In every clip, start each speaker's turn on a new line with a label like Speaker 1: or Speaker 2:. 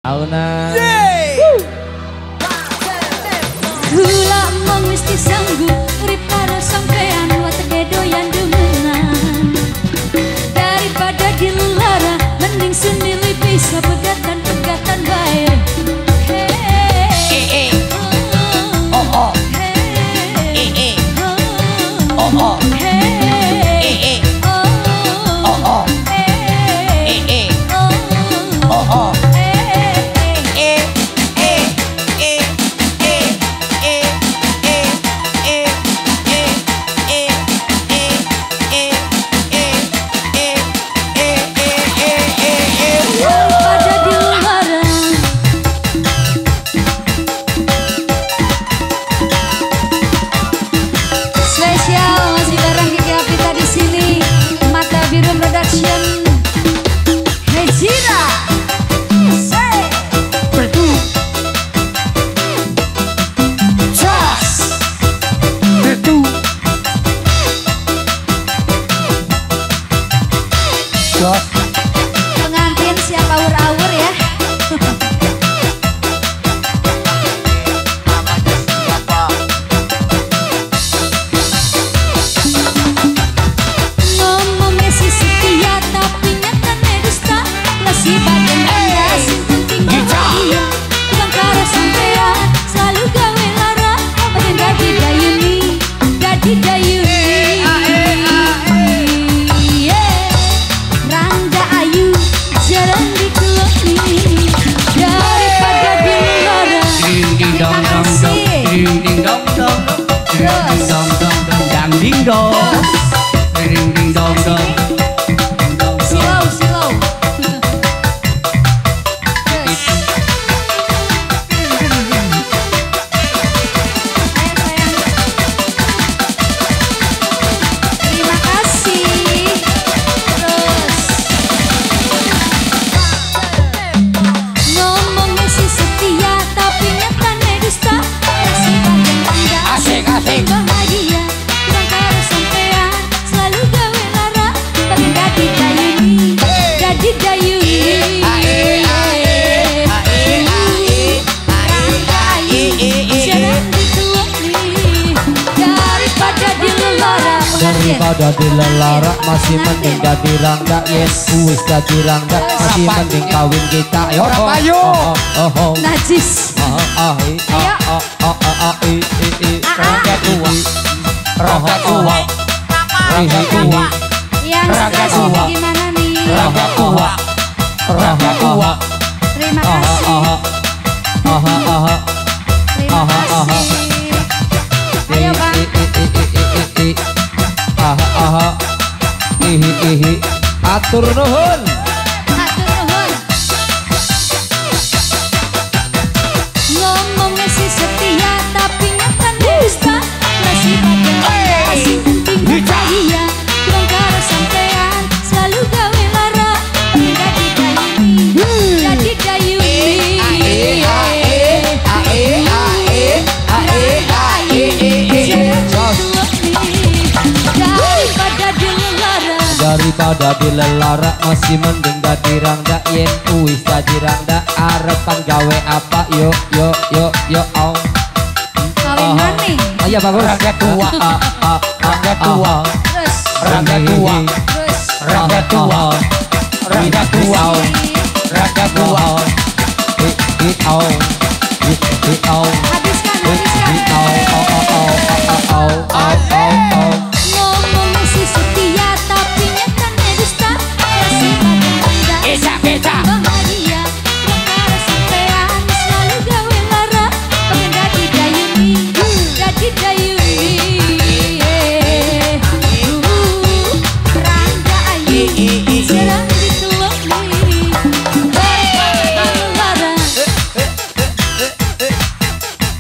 Speaker 1: Auna.
Speaker 2: Gula mong mesti sanggup urip karo sampean watege doyan demenan. Daripada dilara mending sendiri bisa pegatan-pegatan bae. Pengantin siap awur-awur ya. Ngomongnya sih setia tapi nyatanya dusta. Masih badan anda sih penting bahagia. Bukan karo sampean selalu gawe lara. Pengen gadi dayuni, gadi dayuni. Jarang dikeloni daripada dilara.
Speaker 1: Ding dong dong dong, ding dong dong, ding dong dong dong, dang ding dong, ding dong dong.
Speaker 2: Slow. Terima kasih. Bahagia, kurang karo sampean selalu gawe lara. Pengen gadi dayuni, gadi dayuni. Jarang dikeloni daripada dilara.
Speaker 1: Daripada dilara masih mending jadi rangga. Yes, wis jadi rangga masih mending kawin kita. Ayo.
Speaker 2: Najis.
Speaker 1: Rangga tua.
Speaker 2: Yang stres gimana nih?
Speaker 1: Rangga tua.
Speaker 2: Terima kasih. Terima kasih. Ayo bang.
Speaker 1: Atur nuhun.
Speaker 2: Ngomongnya sih setia tapi nyatanya dusta. Masih masih penting bahagia. Kurang karo sampean selalu gawe lara. Pengen gadi dayuni, gadi dayuni.
Speaker 1: Daripada dilara masih mending dadi rangga. Yen wis dadi rangga arepan gawe apa? Yo
Speaker 2: Kawin maning.
Speaker 1: Ayo bagus. Rangga tua.
Speaker 2: Terus.
Speaker 1: Rangga tua.
Speaker 2: Habiskan. Ngomongnya sih setia tapi nyatanya dusta. Masih bahagia. Kurang karo sampean selalu gawe lara. Pengen gadi dayuni, gadi dayuni. Rangga ayu jarang dikeloni daripada dilara.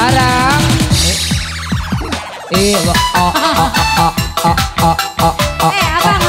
Speaker 3: Barang. Abang.